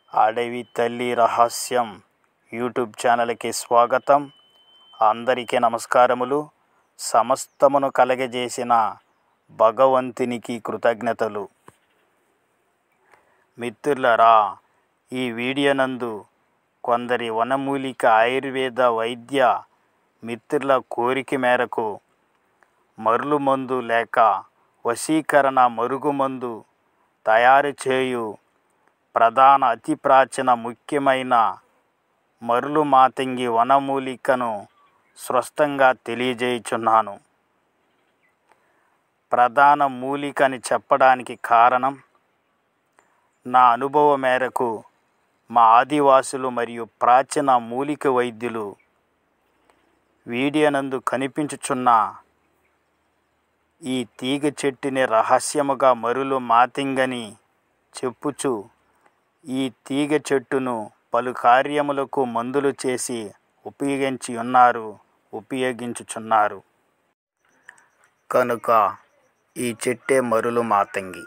అడవి తల్లి రహస్యం యూట్యూబ్ ఛానల్కి స్వాగతం. అందరికీ నమస్కారములు. సమస్తమును కలగజేసిన భగవంతునికి కృతజ్ఞతలు. మిత్రులారా, ఈ వీడియో నందు కొందరి వనమూలిక ఆయుర్వేద వైద్య మిత్రుల కోరిక మేరకు మరులుమందు లేక వశీకరణ మరుగుమందు తయారు చేయు ప్రధాన అతి ప్రాచీన ముఖ్యమైన మరులు మాతంగి వనమూలికను స్పష్టంగా తెలియజేయుచున్నాను. ప్రధాన మూలిక అని చెప్పడానికి కారణం, నా అనుభవం మేరకు మా ఆదివాసులు మరియు ప్రాచీన మూలిక వైద్యులు వీడియో నందు కనిపించుచున్న ఈ తీగ చెట్టుని రహస్యముగా మరులు మాతంగని చెప్పుచు ఈ తీగ చెట్టును పలు కార్యములకు మందులు చేసి ఉపయోగించుచున్నారు. కనుక ఈ చెట్టే మరులు మాతంగి.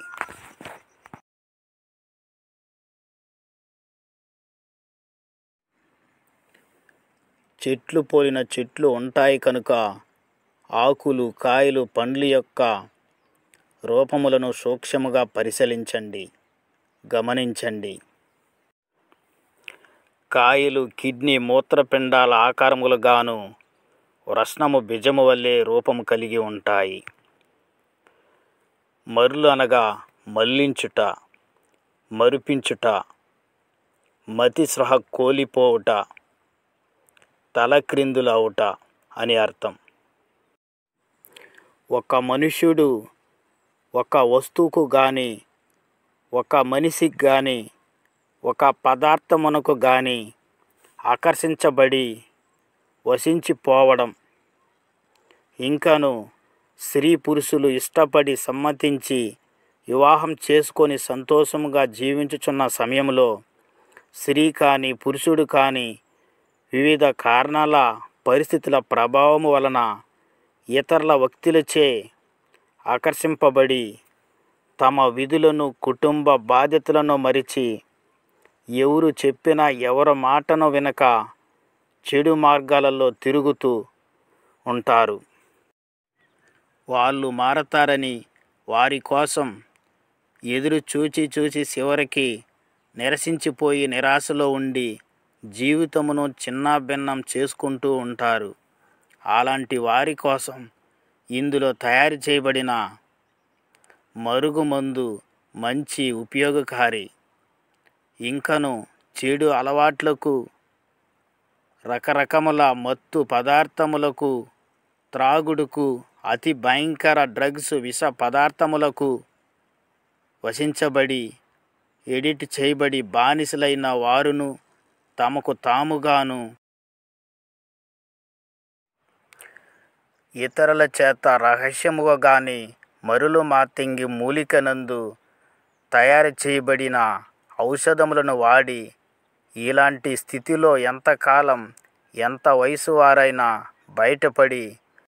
చెట్లు పోలిన చెట్లు ఉంటాయి కనుక ఆకులు, కాయలు, పండ్ల యొక్క రూపములను సూక్ష్మముగా పరిశీలించండి, గమనించండి. కాయలు కిడ్నీ మూత్రపిండాల ఆకారములుగాను రత్నము బీజము వల్లే రూపము కలిగి ఉంటాయి. మరులు అనగా మళ్లించుట, మరిపించుట, మతి స్పృహ కోల్పోవుట, తలక్రిందులవుట అని అర్థం. ఒక మనుష్యుడు ఒక వస్తువుకు కానీ, ఒక మనిషికి కానీ, ఒక పదార్థమునకు కానీ ఆకర్షించబడి వశించిపోవడం, ఇంకను స్త్రీ పురుషులు ఇష్టపడి సమ్మతించి వివాహం చేసుకొని సంతోషముగా జీవించుచున్న సమయంలో స్త్రీ కానీ పురుషుడు కానీ వివిధ కారణాల పరిస్థితుల ప్రభావము వలన ఇతరుల వ్యక్తులచే ఆకర్షింపబడి తమ విధులను, కుటుంబ బాధ్యతలను మరిచి ఎవరు చెప్పినా ఎవరి మాటను వినక చెడు మార్గాలలో తిరుగుతూ ఉంటారు. వాళ్ళు మారతారని వారి కోసం ఎదురు చూచి చివరికి నిరసించిపోయి నిరాశలో ఉండి జీవితమును చిన్నాభిన్నం చేసుకుంటూ ఉంటారు. అలాంటి వారి కోసం ఇందులో తయారు చేయబడిన మరుగుమందు మంచి ఉపయోగకారి. ఇంకను చెడు అలవాట్లకు, రకరకముల మత్తు పదార్థములకు, త్రాగుడుకు, అతి భయంకర డ్రగ్స్ విష పదార్థములకు వశించబడి ఎడిట్ చేయబడి బానిసలైన వారును తమకు తాముగాను ఇతరుల చేత రహస్యముగా గాని మరులు మాతంగి మూలికనందు తయారు చేయబడిన ఔషధములను వాడి ఇలాంటి స్థితిలో ఎంతకాలం, ఎంత వయసు వారైనా బయటపడి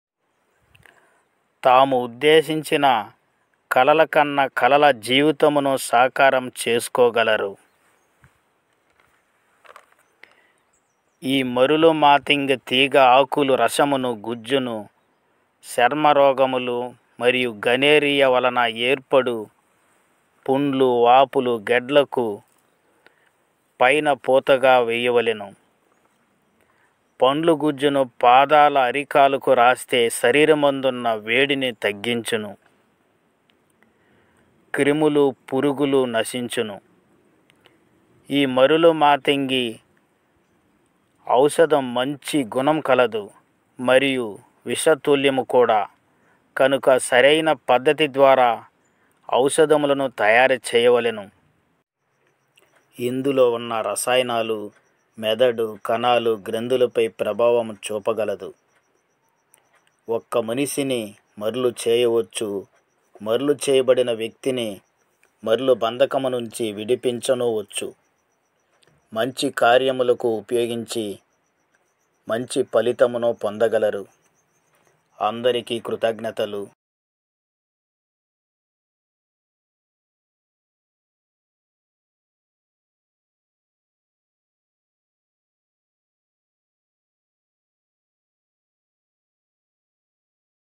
తాము ఉద్దేశించిన కలల కన్నా కలల జీవితమును సాకారం చేసుకోగలరు. ఈ మరులు మాతంగి తీగ ఆకులు రసమును, గుజ్జును చర్మరోగములు మరియు గనేరియా వలన ఏర్పడు పుండ్లు, వాపులు, గెడ్లకు పైన పూతగా వేయవలెను. పండ్లు గుజ్జును పాదాల అరికాలకు రాస్తే శరీరమందున్న వేడిని తగ్గించును, క్రిములు, పురుగులు నశించును. ఈ మరులు మాతంగి ఔషధం మంచి గుణం కలదు మరియు విషతుల్యము కూడా. కనుక సరైన పద్ధతి ద్వారా ఔషధములను తయారు చేయవలెను. ఇందులో ఉన్న రసాయనాలు మెదడు, కణాలు, గ్రంథులపై ప్రభావం చూపగలదు. ఒక్క మనిషిని మరులు చేయవచ్చు. మరులు చేయబడిన వ్యక్తిని మరులు బంధకము నుంచి విడిపించనవచ్చు. మంచి కార్యములకు ఉపయోగించి మంచి ఫలితమును పొందగలరు. అందరికీ కృతజ్ఞతలు.